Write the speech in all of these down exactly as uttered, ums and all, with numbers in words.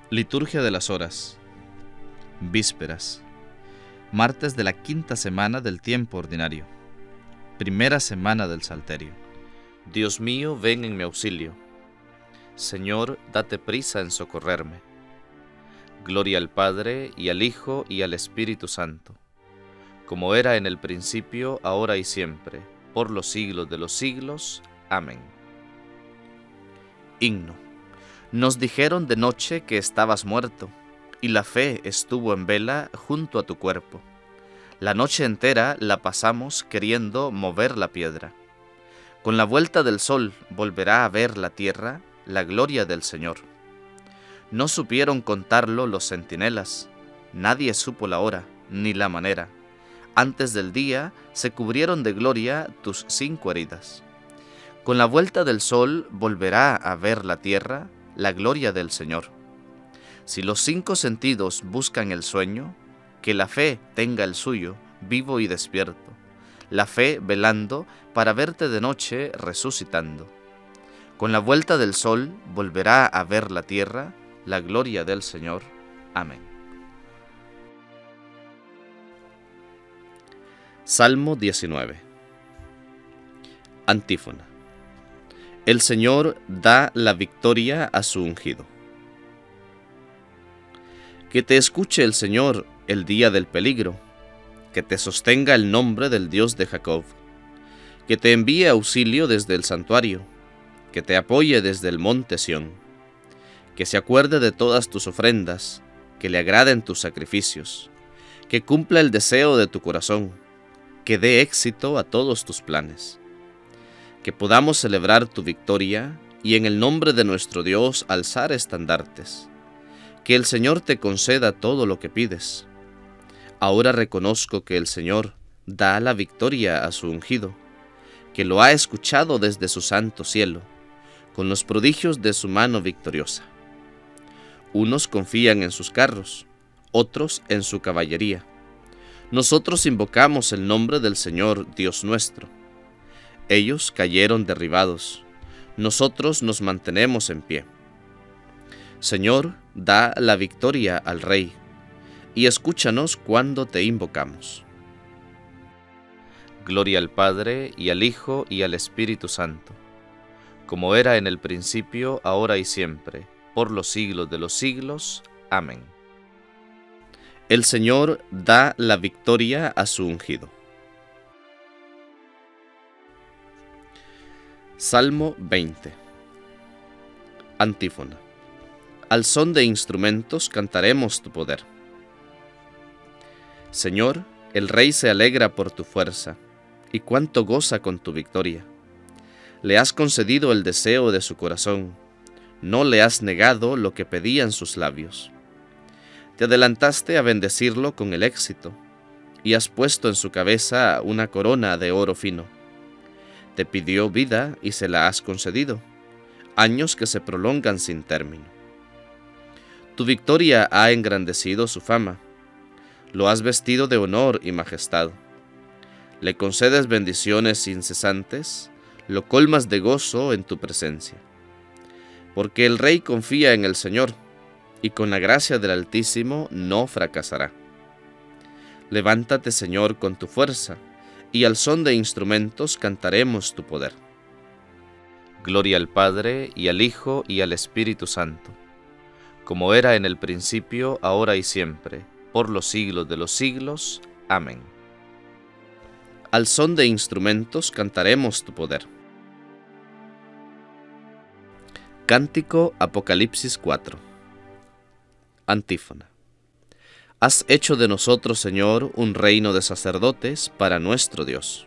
Liturgia de las Horas. Vísperas. Martes de la quinta semana del tiempo ordinario. Primera semana del Salterio. Dios mío, ven en mi auxilio. Señor, date prisa en socorrerme. Gloria al Padre, y al Hijo, y al Espíritu Santo, como era en el principio, ahora y siempre, por los siglos de los siglos. Amén. Himno. Nos dijeron de noche que estabas muerto, y la fe estuvo en vela junto a tu cuerpo. La noche entera la pasamos queriendo mover la piedra. Con la vuelta del sol volverá a ver la tierra la gloria del Señor. No supieron contarlo los centinelas, nadie supo la hora, ni la manera. Antes del día se cubrieron de gloria tus cinco heridas. Con la vuelta del sol volverá a ver la tierra la gloria del Señor. Si los cinco sentidos buscan el sueño, que la fe tenga el suyo, vivo y despierto, la fe velando para verte de noche resucitando. Con la vuelta del sol volverá a ver la tierra la gloria del Señor. Amén. Salmo diecinueve. Antífona. El Señor da la victoria a su ungido. Que te escuche el Señor el día del peligro, que te sostenga el nombre del Dios de Jacob, que te envíe auxilio desde el santuario, que te apoye desde el monte Sión, que se acuerde de todas tus ofrendas, que le agraden tus sacrificios, que cumpla el deseo de tu corazón, que dé éxito a todos tus planes. Que podamos celebrar tu victoria y en el nombre de nuestro Dios alzar estandartes. Que el Señor te conceda todo lo que pides. Ahora reconozco que el Señor da la victoria a su ungido, que lo ha escuchado desde su santo cielo, con los prodigios de su mano victoriosa. Unos confían en sus carros, otros en su caballería. Nosotros invocamos el nombre del Señor Dios nuestro. Ellos cayeron derribados, nosotros nos mantenemos en pie. Señor, da la victoria al Rey, y escúchanos cuando te invocamos. Gloria al Padre, y al Hijo, y al Espíritu Santo, como era en el principio, ahora y siempre, por los siglos de los siglos. Amén. El Señor da la victoria a su ungido. Salmo veinte. Antífona. Al son de instrumentos cantaremos tu poder. Señor, el Rey se alegra por tu fuerza, y cuánto goza con tu victoria. Le has concedido el deseo de su corazón, no le has negado lo que pedían sus labios. Te adelantaste a bendecirlo con el éxito, y has puesto en su cabeza una corona de oro fino. Te pidió vida y se la has concedido, años que se prolongan sin término. Tu victoria ha engrandecido su fama, lo has vestido de honor y majestad. Le concedes bendiciones incesantes, lo colmas de gozo en tu presencia. Porque el Rey confía en el Señor, y con la gracia del Altísimo no fracasará. Levántate, Señor, con tu fuerza, y al son de instrumentos cantaremos tu poder. Gloria al Padre, y al Hijo, y al Espíritu Santo, como era en el principio, ahora y siempre, por los siglos de los siglos. Amén. Al son de instrumentos cantaremos tu poder. Cántico Apocalipsis cuatro. Antífona. Has hecho de nosotros, Señor, un reino de sacerdotes para nuestro Dios.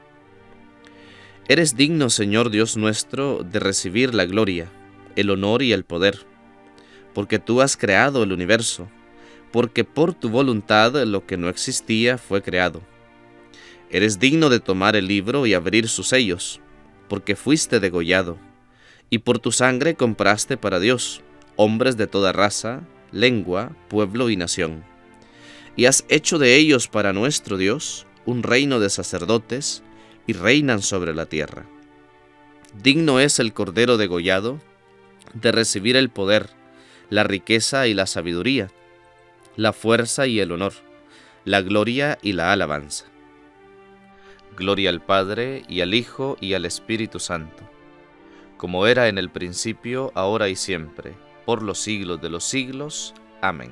Eres digno, Señor Dios nuestro, de recibir la gloria, el honor y el poder, porque tú has creado el universo, porque por tu voluntad lo que no existía fue creado. Eres digno de tomar el libro y abrir sus sellos, porque fuiste degollado, y por tu sangre compraste para Dios hombres de toda raza, lengua, pueblo y nación. Y has hecho de ellos para nuestro Dios un reino de sacerdotes, y reinan sobre la tierra. Digno es el Cordero degollado de recibir el poder, la riqueza y la sabiduría, la fuerza y el honor, la gloria y la alabanza. Gloria al Padre, y al Hijo, y al Espíritu Santo, como era en el principio, ahora y siempre, por los siglos de los siglos. Amén.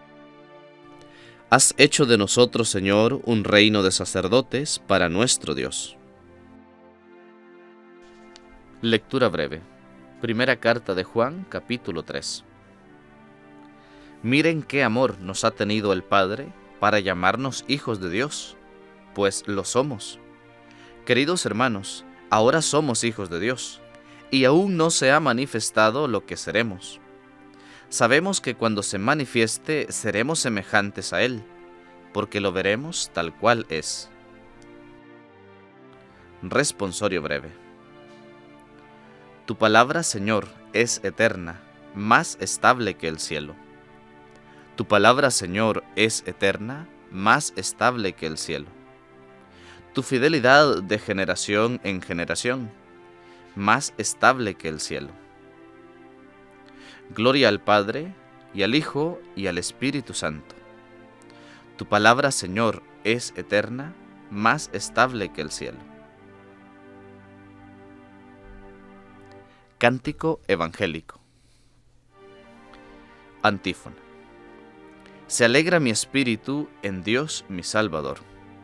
Has hecho de nosotros, Señor, un reino de sacerdotes para nuestro Dios. Lectura breve. Primera carta de Juan, capítulo tres. Miren qué amor nos ha tenido el Padre para llamarnos hijos de Dios, pues lo somos. Queridos hermanos, ahora somos hijos de Dios, y aún no se ha manifestado lo que seremos. Sabemos que cuando se manifieste seremos semejantes a Él, porque lo veremos tal cual es. Responsorio breve. Tu palabra, Señor, es eterna, más estable que el cielo. Tu palabra, Señor, es eterna, más estable que el cielo. Tu fidelidad de generación en generación, más estable que el cielo. Gloria al Padre, y al Hijo, y al Espíritu Santo. Tu palabra, Señor, es eterna, más estable que el cielo. Cántico evangélico. Antífona. Se alegra mi espíritu en Dios mi Salvador.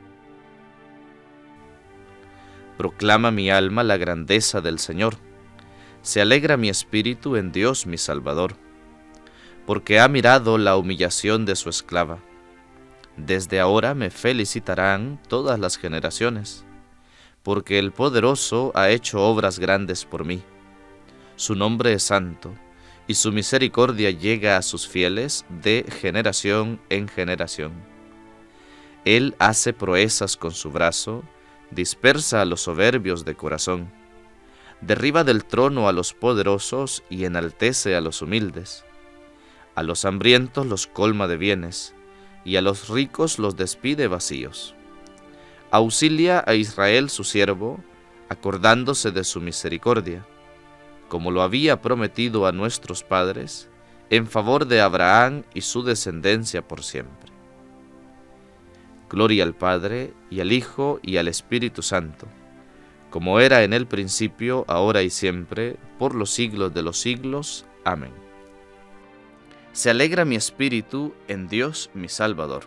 Proclama mi alma la grandeza del Señor. Se alegra mi espíritu en Dios mi Salvador, porque ha mirado la humillación de su esclava. Desde ahora me felicitarán todas las generaciones, porque el Poderoso ha hecho obras grandes por mí. Su nombre es santo, y su misericordia llega a sus fieles de generación en generación. Él hace proezas con su brazo, dispersa a los soberbios de corazón, derriba del trono a los poderosos y enaltece a los humildes. A los hambrientos los colma de bienes, y a los ricos los despide vacíos. Auxilia a Israel su siervo, acordándose de su misericordia, como lo había prometido a nuestros padres, en favor de Abraham y su descendencia por siempre. Gloria al Padre, y al Hijo, y al Espíritu Santo, como era en el principio, ahora y siempre, por los siglos de los siglos. Amén. Se alegra mi espíritu en Dios mi Salvador.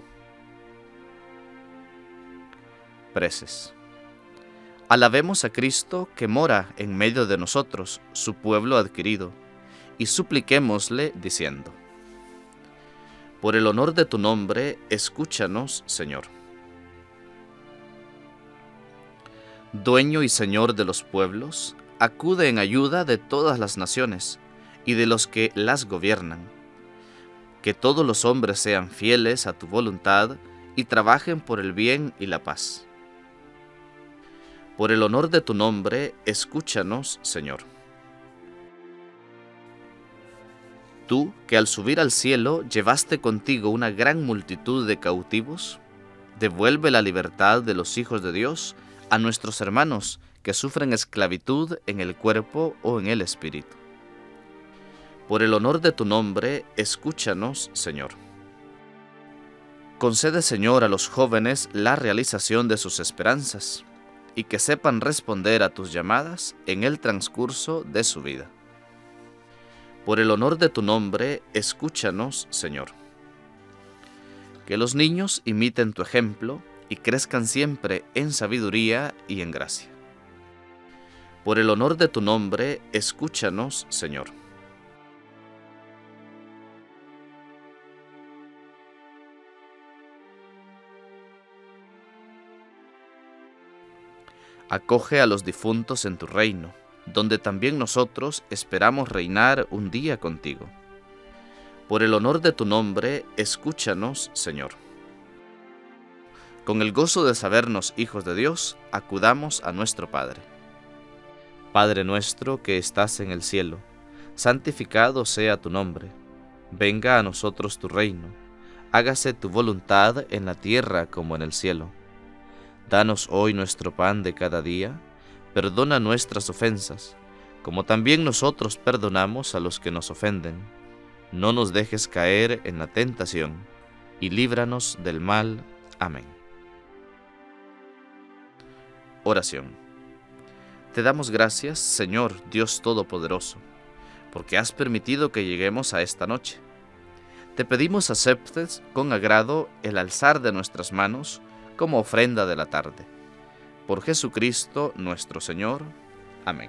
Preces. Alabemos a Cristo que mora en medio de nosotros, su pueblo adquirido, y supliquémosle diciendo: por el honor de tu nombre, escúchanos, Señor. Dueño y Señor de los pueblos, acude en ayuda de todas las naciones y de los que las gobiernan. Que todos los hombres sean fieles a tu voluntad y trabajen por el bien y la paz. Por el honor de tu nombre, escúchanos, Señor. Tú, que al subir al cielo llevaste contigo una gran multitud de cautivos, devuelve la libertad de los hijos de Dios a nuestros hermanos que sufren esclavitud en el cuerpo o en el espíritu. Por el honor de tu nombre, escúchanos, Señor. Concede, Señor, a los jóvenes la realización de sus esperanzas, y que sepan responder a tus llamadas en el transcurso de su vida. Por el honor de tu nombre, escúchanos, Señor. Que los niños imiten tu ejemplo y crezcan siempre en sabiduría y en gracia. Por el honor de tu nombre, escúchanos, Señor. Acoge a los difuntos en tu reino, donde también nosotros esperamos reinar un día contigo. Por el honor de tu nombre, escúchanos, Señor. Con el gozo de sabernos hijos de Dios, acudamos a nuestro Padre. Padre nuestro que estás en el cielo, santificado sea tu nombre. Venga a nosotros tu reino. Hágase tu voluntad en la tierra como en el cielo. Danos hoy nuestro pan de cada día. Perdona nuestras ofensas, como también nosotros perdonamos a los que nos ofenden. no nos dejes caer en la tentación, y líbranos del mal. Amén. Oración. Te damos gracias, Señor Dios Todopoderoso, porque has permitido que lleguemos a esta noche. Te pedimos aceptes con agrado el alzar de nuestras manos como ofrenda de la tarde. Por Jesucristo nuestro Señor. Amén.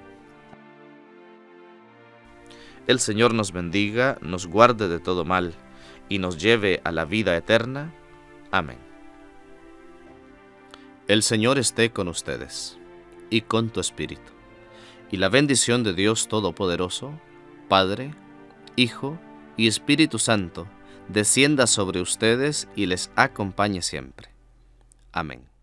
El Señor nos bendiga, nos guarde de todo mal, y nos lleve a la vida eterna. Amén. El Señor esté con ustedes, y con tu espíritu. Y la bendición de Dios Todopoderoso, Padre, Hijo y Espíritu Santo, descienda sobre ustedes y les acompañe siempre. Amén.